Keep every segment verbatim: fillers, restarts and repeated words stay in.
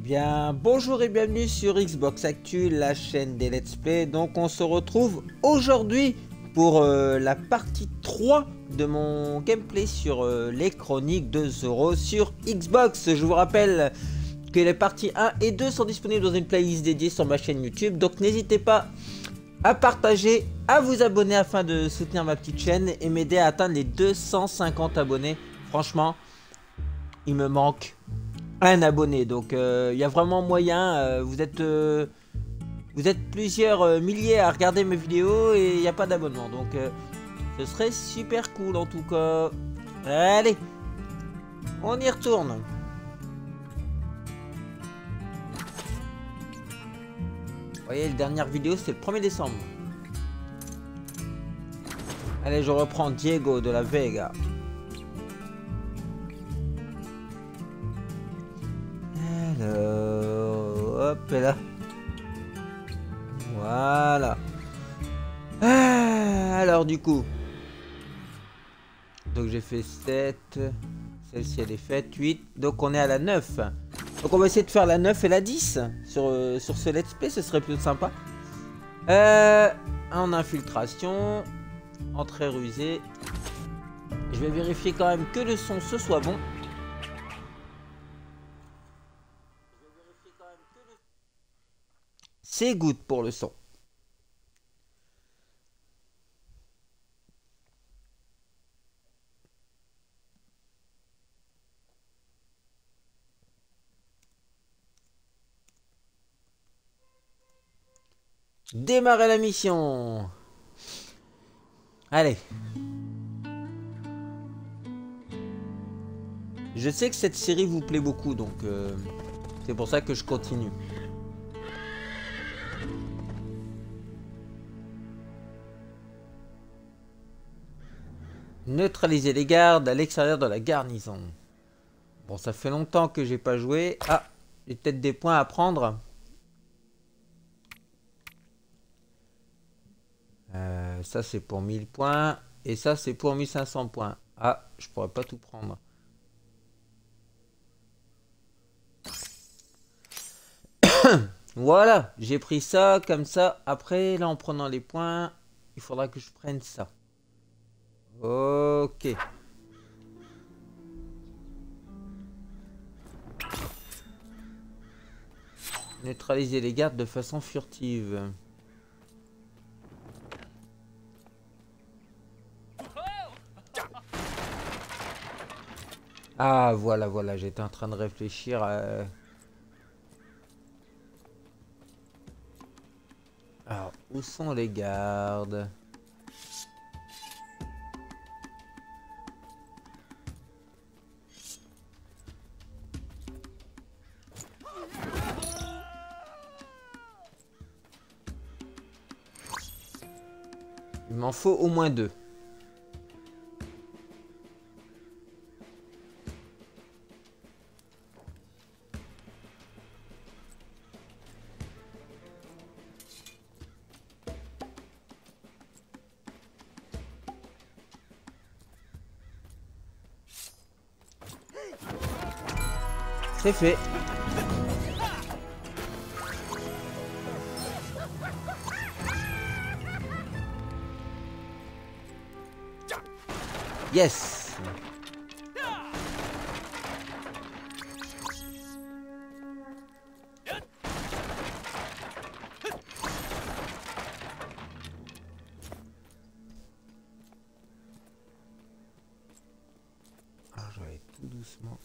bien, bonjour et bienvenue sur Xbox Actu, la chaîne des Let's Play. Donc on se retrouve aujourd'hui pour euh, la partie trois de mon gameplay sur euh, les chroniques de Zoro sur Xbox. Je vous rappelle que les parties un et deux sont disponibles dans une playlist dédiée sur ma chaîne YouTube. Donc n'hésitez pas à partager, à vous abonner afin de soutenir ma petite chaîne et m'aider à atteindre les deux cent cinquante abonnés. Franchement, il me manque un abonné, donc il euh, y a vraiment moyen. Euh, vous êtes euh, vous êtes plusieurs euh, milliers à regarder mes vidéos et il n'y a pas d'abonnement, donc euh, ce serait super cool en tout cas. Allez, on y retourne. Vous voyez, la dernière vidéo c'était le premier décembre. Allez, je reprends Diego de la Vega. Alors, hop là. Voilà. Ah, alors du coup. Donc j'ai fait sept. Celle-ci elle est faite. huit. Donc on est à la neuf. Donc on va essayer de faire la neuf et la dix. Sur, euh, sur ce let's play, ce serait plutôt sympa. Euh, en infiltration. Entrée rusée. Je vais vérifier quand même que le son ce soit bon. C'est good pour le son. Démarrer la mission. Allez. Je sais que cette série vous plaît beaucoup, donc euh, c'est pour ça que je continue. Neutraliser les gardes à l'extérieur de la garnison. Bon, ça fait longtemps que j'ai pas joué. Ah, j'ai peut-être des points à prendre. Euh, ça c'est pour mille points. Et ça c'est pour mille cinq cents points. Ah, je pourrais pas tout prendre. Voilà, j'ai pris ça comme ça. Après, là en prenant les points, il faudra que je prenne ça. Ok. Neutraliser les gardes de façon furtive. Ah, voilà, voilà, j'étais en train de réfléchir à... Alors, où sont les gardes ? Il m'en faut au moins deux. C'est fait. Yes. Alors je vais aller tout doucement.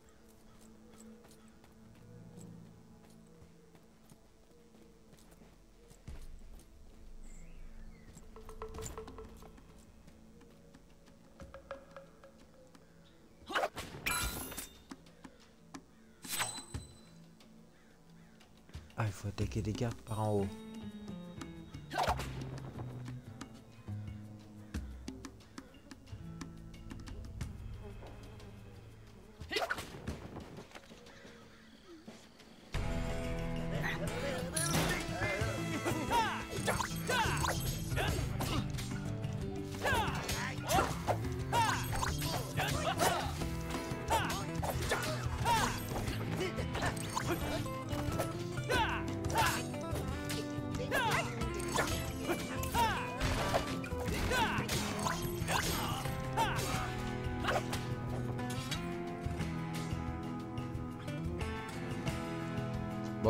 Ah, il faut attaquer les gardes par en haut.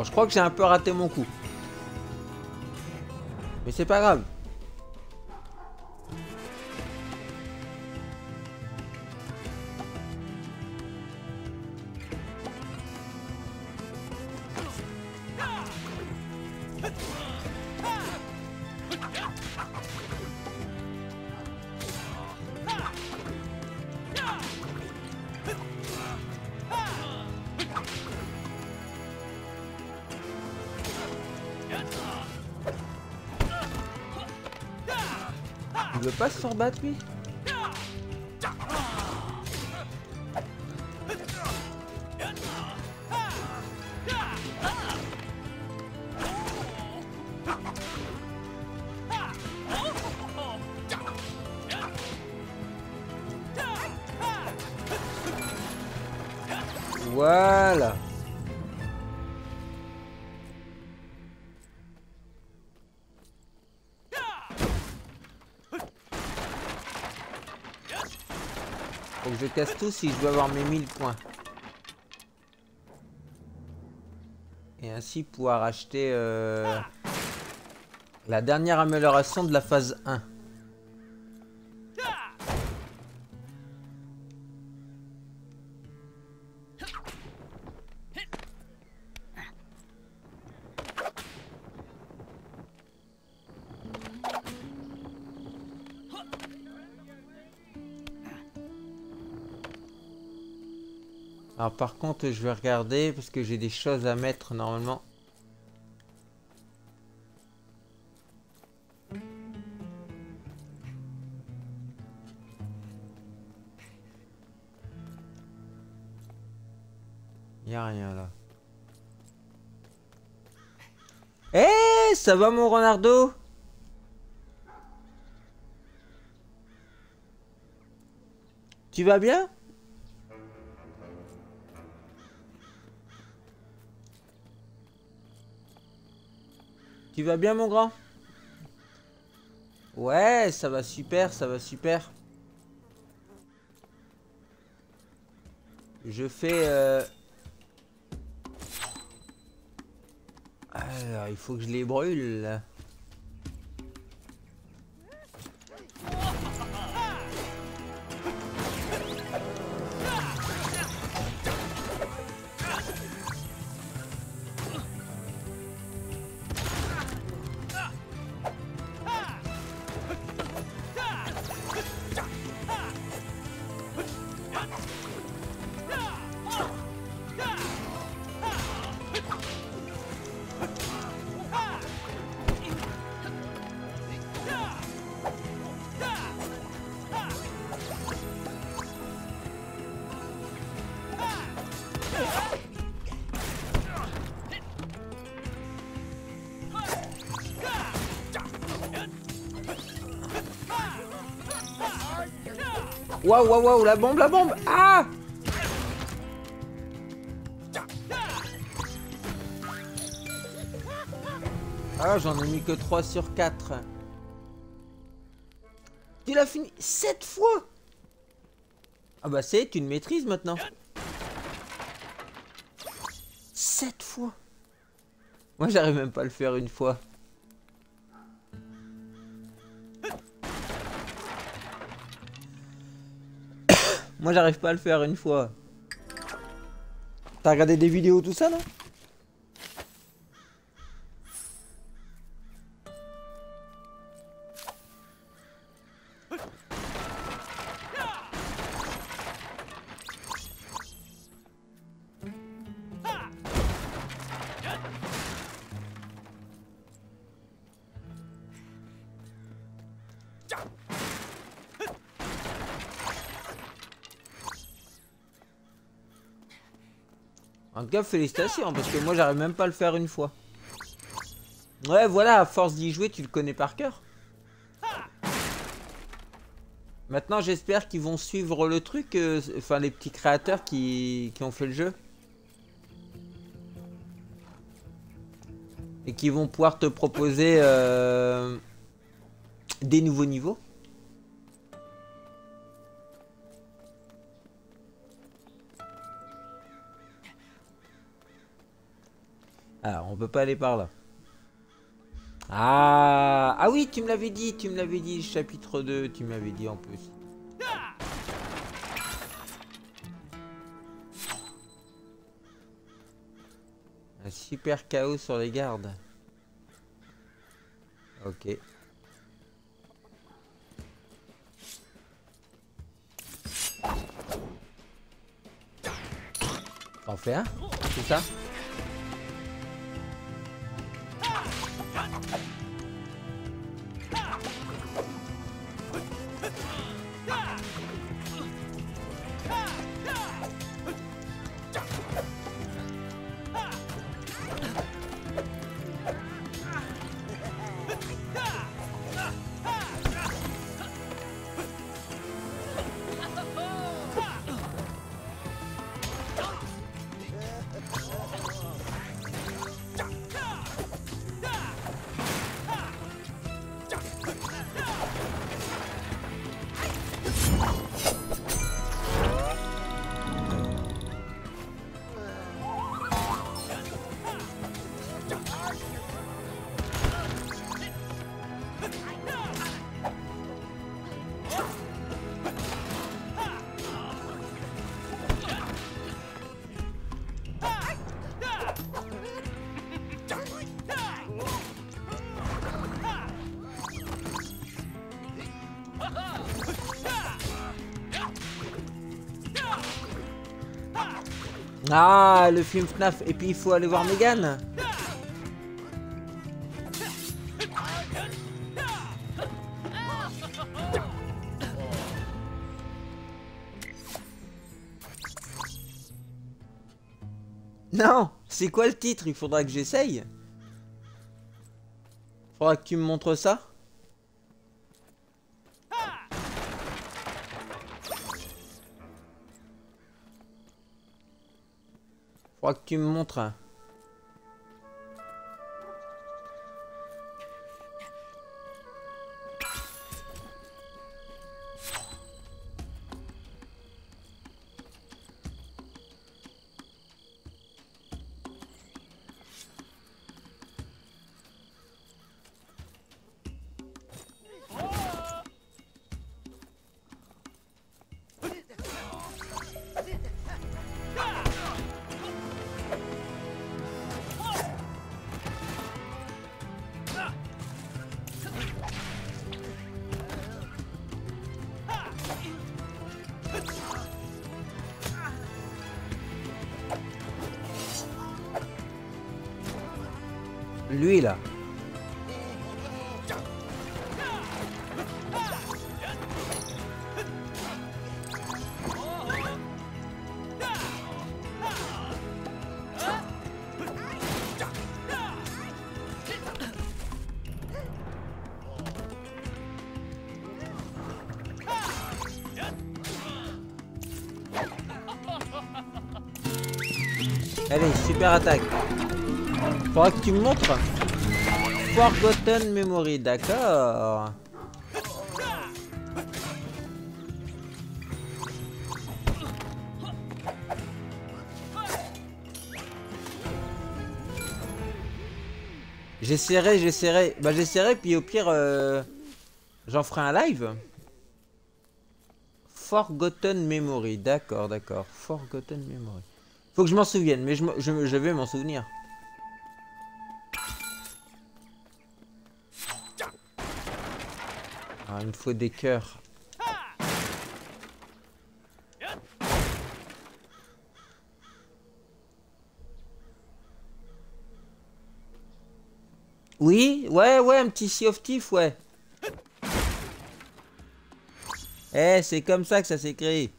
Bon, je crois que j'ai un peu raté mon coup. Mais c'est pas grave. Il veut pas se faire battre lui? Voilà. Faut que je casse tout si je veux avoir mes mille points. Et ainsi pouvoir acheter euh, la dernière amélioration de la phase un. Alors par contre je vais regarder parce que j'ai des choses à mettre normalement. Y a rien là. Eh hey, ça va mon Renardo? Tu vas bien? Tu vas bien mon grand? Ouais, ça va super, ça va super. Je fais... Euh... Alors, il faut que je les brûle là. Waouh, waouh, waouh, la bombe, la bombe. Ah! Ah, j'en ai mis que trois sur quatre. Tu l'as fini sept fois? Ah bah c'est une maîtrise maintenant. sept fois. Moi j'arrive même pas à le faire une fois. Moi j'arrive pas à le faire une fois. T'as regardé des vidéos tout ça non? En tout cas, félicitations, parce que moi, j'arrive même pas à le faire une fois. Ouais, voilà, à force d'y jouer, tu le connais par cœur. Maintenant, j'espère qu'ils vont suivre le truc, euh, enfin, les petits créateurs qui, qui ont fait le jeu. Et qui vont pouvoir te proposer euh, des nouveaux niveaux. Ah, on peut pas aller par là. Ah, ah oui, tu me l'avais dit, tu me l'avais dit, chapitre deux, tu m'avais dit en plus. Un super chaos sur les gardes. Ok. T'en fais un, c'est ça? Ah, le film F N A F. Et puis il faut aller voir Megan. Non, c'est quoi le titre? Il faudra que j'essaye. Faudra que tu me montres ça. Faudra que tu me montres un. Lui là. Allez, super attaque. Faudra que tu me montres. Forgotten Memory, d'accord. J'essaierai, j'essaierai. Bah j'essaierai, puis au pire, euh, j'en ferai un live. Forgotten Memory, d'accord, d'accord. Forgotten Memory. Faut que je m'en souvienne, mais je, je, je vais m'en souvenir. Ah, il me faut des cœurs. Oui, ouais, ouais, un petit Sea of Thief, ouais. Eh, c'est comme ça que ça s'est créé.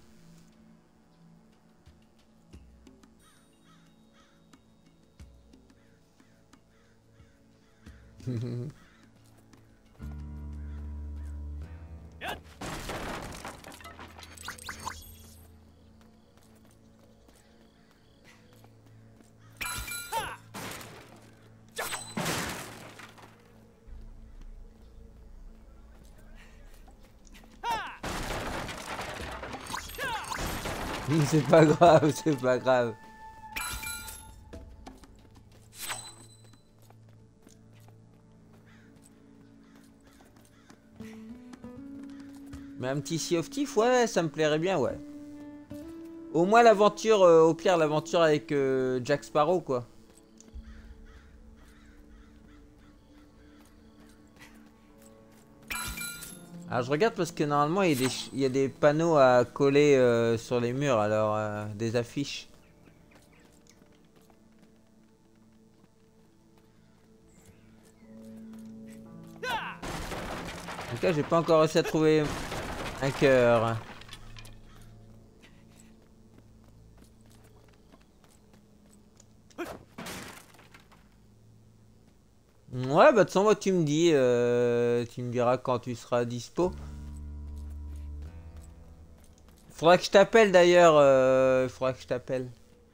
C'est pas grave, c'est pas grave. Mais un petit Sea of Thieves, ouais, ça me plairait bien, ouais. Au moins l'aventure, euh, au pire l'aventure avec euh, Jack Sparrow, quoi. Alors je regarde parce que normalement il y a des, il y a des panneaux à coller euh, sur les murs, alors euh, des affiches. En tout cas, j'ai pas encore réussi à trouver un cœur. Ouais, bah de toute façon, moi tu me dis, euh, tu me diras quand tu seras dispo. Faudra que je t'appelle d'ailleurs, euh, faudra que je t'appelle.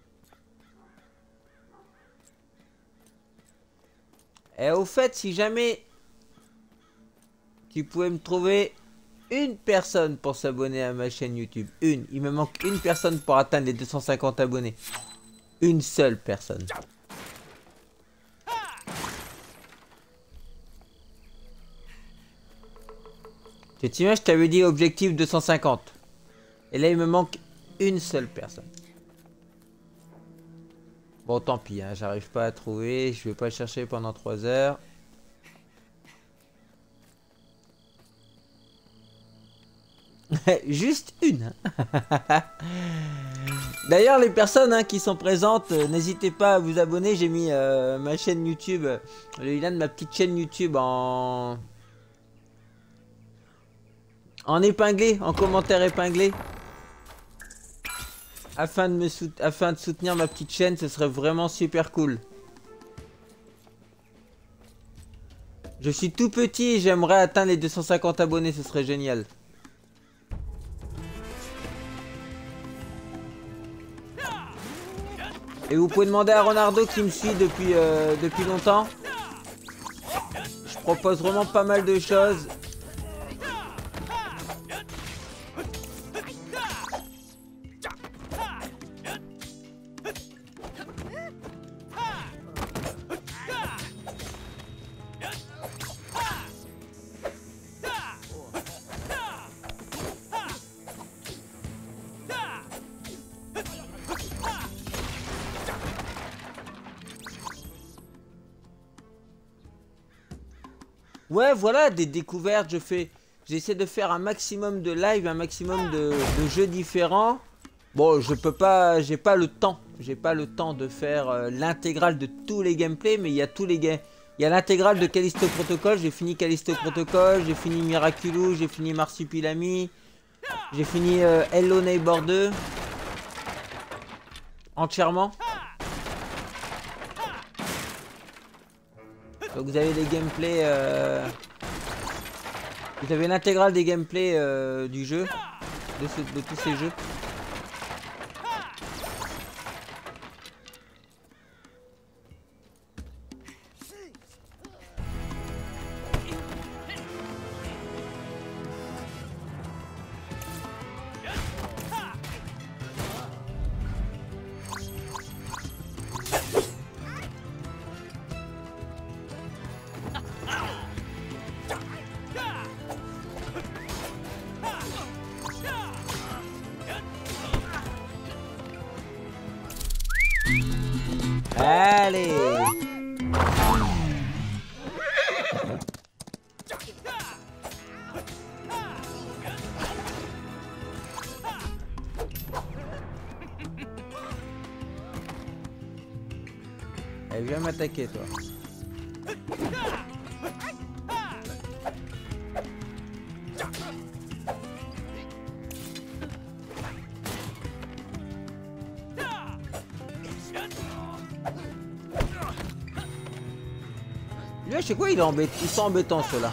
Et au fait, si jamais tu pouvais me trouver une personne pour s'abonner à ma chaîne YouTube, une, il me manque une personne pour atteindre les deux cent cinquante abonnés. Une seule personne. Tu t'imagines, je t'avais dit objectif deux cent cinquante. Et là, il me manque une seule personne. Bon, tant pis, hein, j'arrive pas à trouver. Je vais pas chercher pendant trois heures. Juste une. D'ailleurs, les personnes hein, qui sont présentes, euh, n'hésitez pas à vous abonner. J'ai mis euh, ma chaîne YouTube, euh, le lien de ma petite chaîne YouTube en... En épinglé, en commentaire épinglé. Afin de, me sout... Afin de soutenir ma petite chaîne, ce serait vraiment super cool. Je suis tout petit et j'aimerais atteindre les deux cent cinquante abonnés, ce serait génial. Et vous pouvez demander à Ronardo qui me suit depuis, euh, depuis longtemps. Je propose vraiment pas mal de choses. Ouais, voilà, des découvertes, je fais... J'essaie de faire un maximum de live, un maximum de, de jeux différents. Bon, je peux pas... J'ai pas le temps. J'ai pas le temps de faire euh, l'intégrale de tous les gameplays, mais il y a tous les games. Il y a l'intégrale de Callisto Protocol, j'ai fini Callisto Protocol, j'ai fini Miraculous, j'ai fini Marsupilami, j'ai fini euh, Hello Neighbor deux. Entièrement. Donc vous avez les gameplays, euh... vous avez l'intégrale des gameplays euh, du jeu, de, ce, de tous ces jeux. Allez. Elle vient m'attaquer, toi. Lui, je sais quoi, il est embêtant. Ils sont embêtants, ceux-là.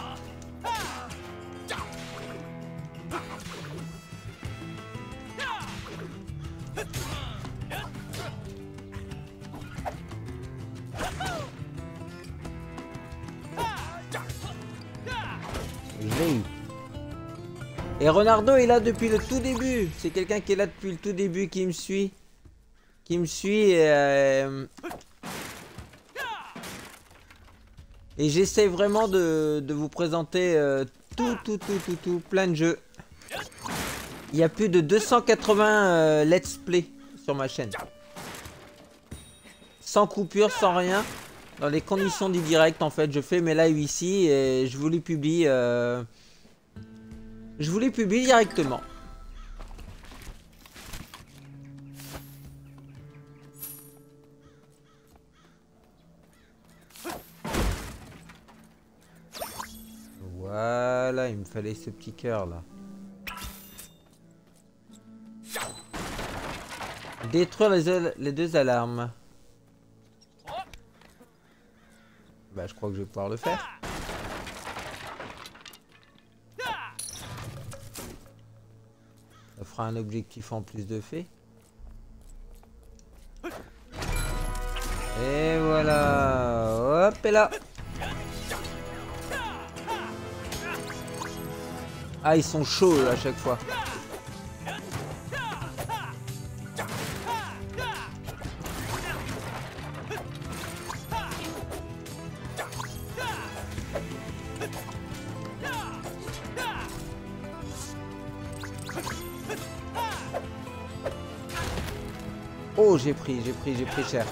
Je l'ai eu. Et Ronardo est là depuis le tout début. C'est quelqu'un qui est là depuis le tout début, qui me suit. Qui me suit et... Euh... Et j'essaie vraiment de, de vous présenter euh, tout, tout, tout, tout, tout, plein de jeux. Il y a plus de deux cent quatre-vingts euh, let's play sur ma chaîne. Sans coupure, sans rien. Dans les conditions du direct, en fait, je fais mes lives ici et je vous les publie. Euh... Je vous les publie directement. Voilà, il me fallait ce petit cœur là. Détruire les, les deux alarmes. Bah, je crois que je vais pouvoir le faire. Ça fera un objectif en plus de fait. Et voilà. Hop, et là. Ah, ils sont chauds à chaque fois. Oh, j'ai pris, j'ai pris, j'ai pris cher.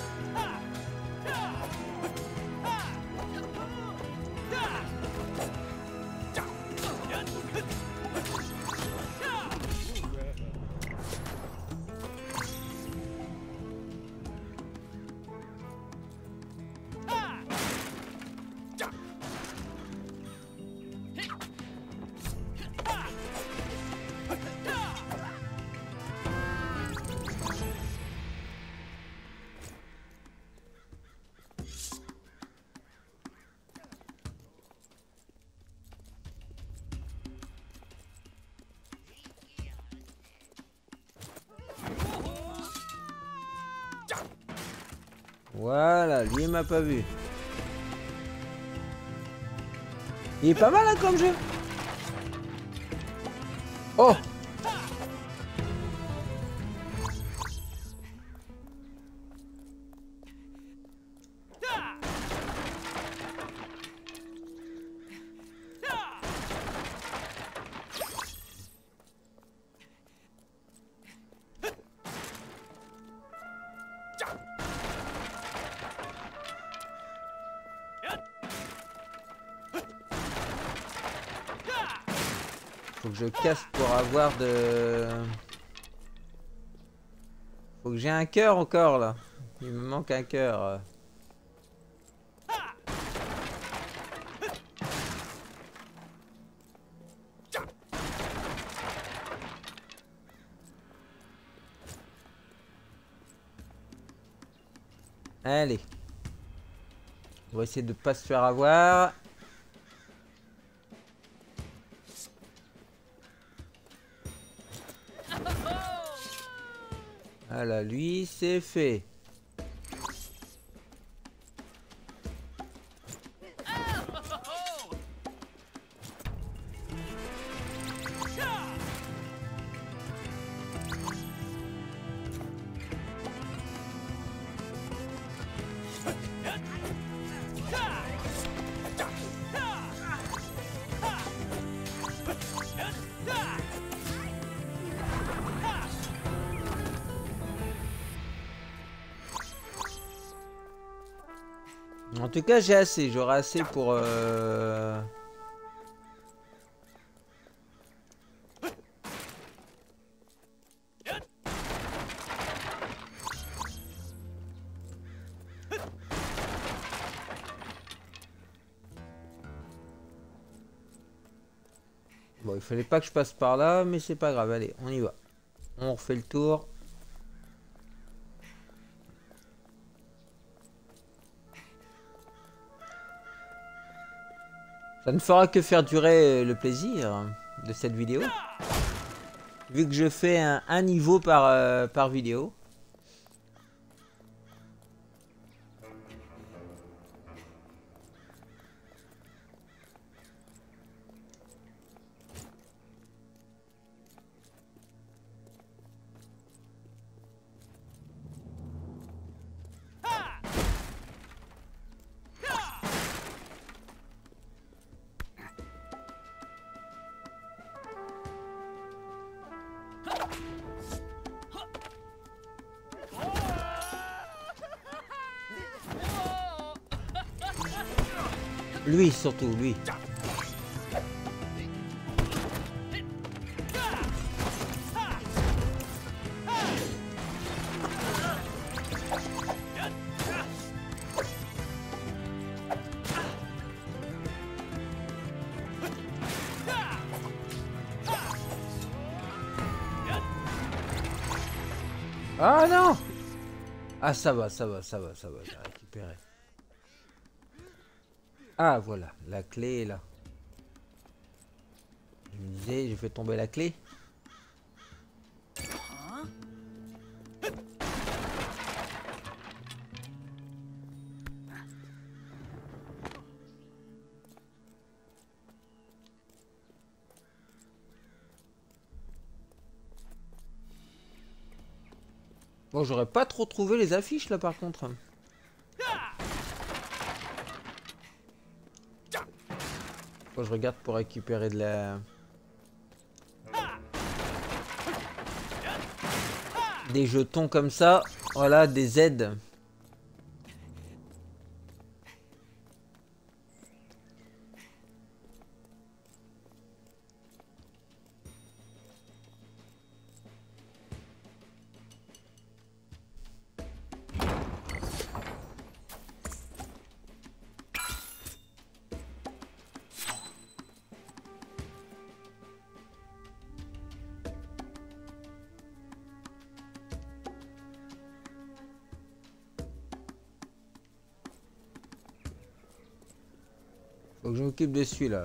Voilà, lui il m'a pas vu. Il est pas mal hein, comme jeu. Oh! Faut que je casse pour avoir de... Faut que j'ai un cœur encore là. Il me manque un cœur. Allez. On va essayer de pas se faire avoir. Voilà, lui, c'est fait. En tout cas, j'ai assez. J'aurai assez pour... Euh... Bon, il fallait pas que je passe par là, mais c'est pas grave. Allez, on y va. On refait le tour. Ça ne fera que faire durer le plaisir de cette vidéo. Vu que je fais un, un niveau par, euh, par vidéo. Lui, surtout, lui. Ah non! Ah ça va, ça va, ça va, ça va, j'ai récupéré. Ah voilà, la clé est là. Je me disais, j'ai fait tomber la clé. Bon, j'aurais pas trop trouvé les affiches là par contre. Bon, je regarde pour récupérer de la... Des jetons comme ça. Voilà, des aides. Faut que je m'occupe de celui-là.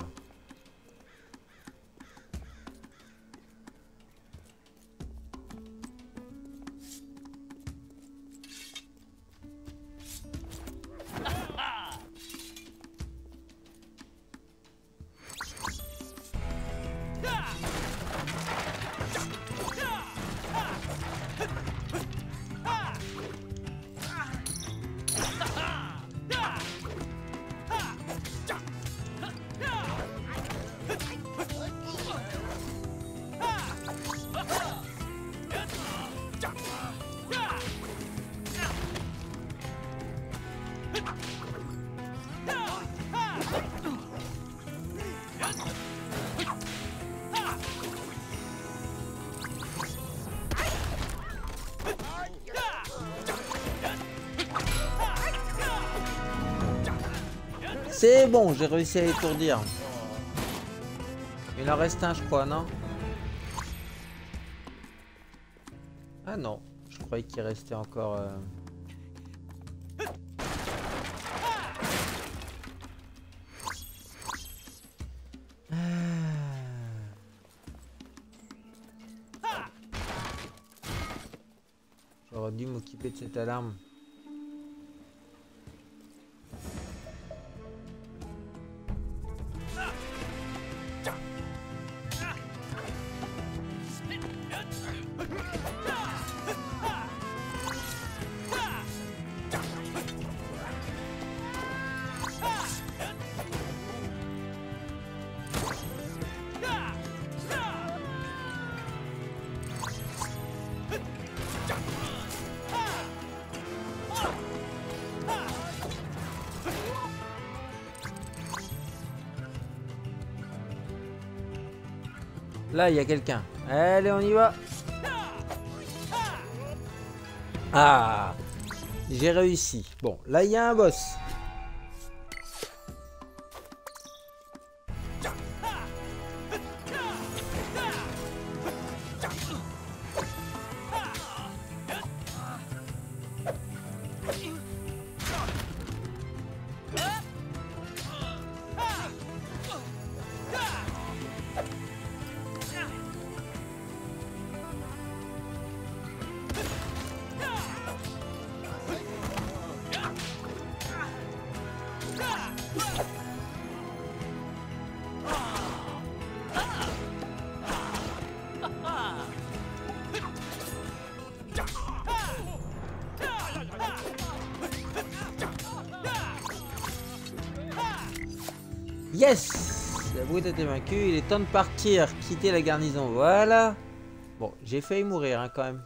C'est bon, j'ai réussi à l'étourdir. Il en reste un, je crois, non? Ah non, je croyais qu'il restait encore... Euh... J'aurais dû m'occuper de cette alarme. Là, il y a quelqu'un. Allez, on y va. Ah, j'ai réussi. Bon, là, il y a un boss. Yes! La brute a été vaincue, il est temps de partir, quitter la garnison, voilà. Bon, j'ai failli mourir hein, quand même.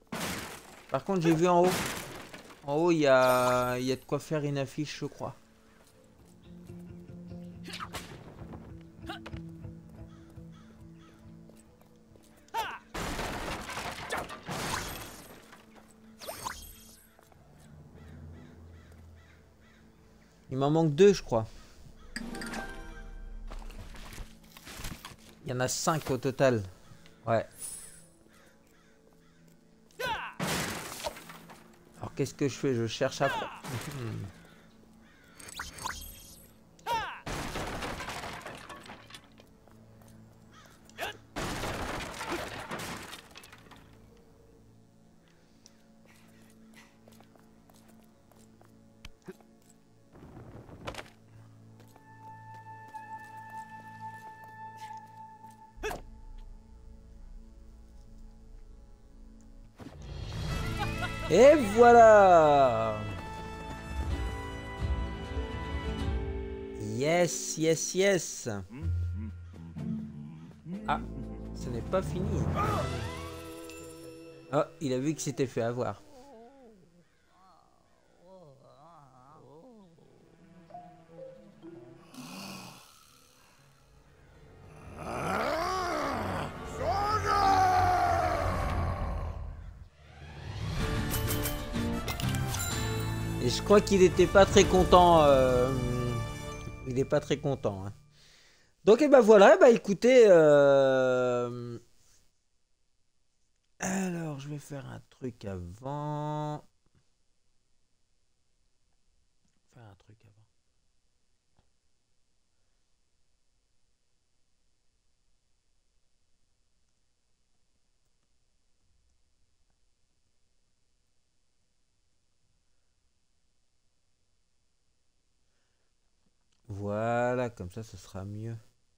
Par contre, j'ai vu en haut. En haut, il y a... il y a de quoi faire une affiche, je crois. Il m'en manque deux, je crois. Il y en a cinq au total. Ouais. Alors qu'est-ce que je fais? Je cherche à... Hmm. Et voilà. Yes, yes, yes. Ah, ce n'est pas fini. Oh, il a vu qu'il s'était fait avoir. Et je crois qu'il n'était pas très content. Euh... Il n'est pas très content. Hein. Donc, et eh ben voilà, bah écoutez. Euh... Alors, je vais faire un truc avant. Faire un truc avant. Voilà, comme ça, ce sera mieux.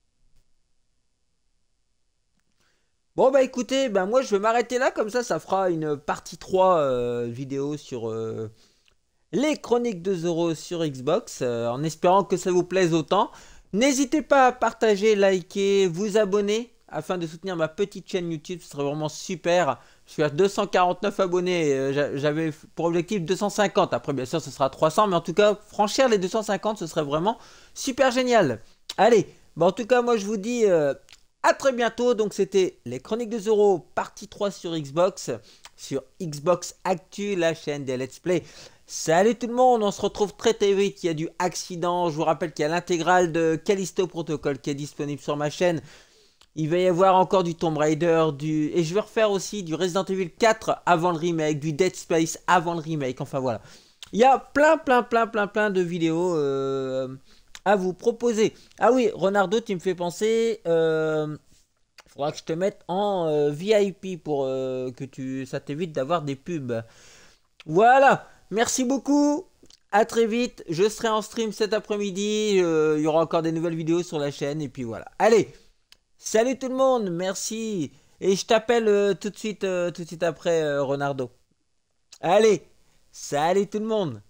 Bon bah écoutez, bah moi je vais m'arrêter là, comme ça ça fera une partie trois euh, vidéo sur euh, les chroniques de Zoro sur Xbox, euh, en espérant que ça vous plaise autant. N'hésitez pas à partager, liker, vous abonner, afin de soutenir ma petite chaîne YouTube, ce serait vraiment super. Je suis à deux cent quarante-neuf abonnés, euh, j'avais pour objectif deux cent cinquante, après bien sûr ce sera trois cents, mais en tout cas franchir les deux cent cinquante ce serait vraiment super génial. Allez, bah en tout cas moi je vous dis... Euh, à très bientôt, donc c'était les Chroniques de Zoro, partie trois sur Xbox, sur Xbox Actu, la chaîne des Let's Play. Salut tout le monde, on se retrouve très très vite, il y a du accident, je vous rappelle qu'il y a l'intégrale de Callisto Protocol qui est disponible sur ma chaîne. Il va y avoir encore du Tomb Raider, du... et je vais refaire aussi du Resident Evil quatre avant le remake, du Dead Space avant le remake, enfin voilà. Il y a plein plein plein plein plein de vidéos... Euh... à vous proposer. Ah oui, Renardo, tu me fais penser. Euh, faudra que je te mette en euh, V I P pour euh, que tu, ça t'évite d'avoir des pubs. Voilà. Merci beaucoup. À très vite. Je serai en stream cet après-midi. Euh, il y aura encore des nouvelles vidéos sur la chaîne. Et puis voilà. Allez. Salut tout le monde. Merci. Et je t'appelle euh, tout de suite, euh, tout de suite après euh, Renardo. Allez. Salut tout le monde.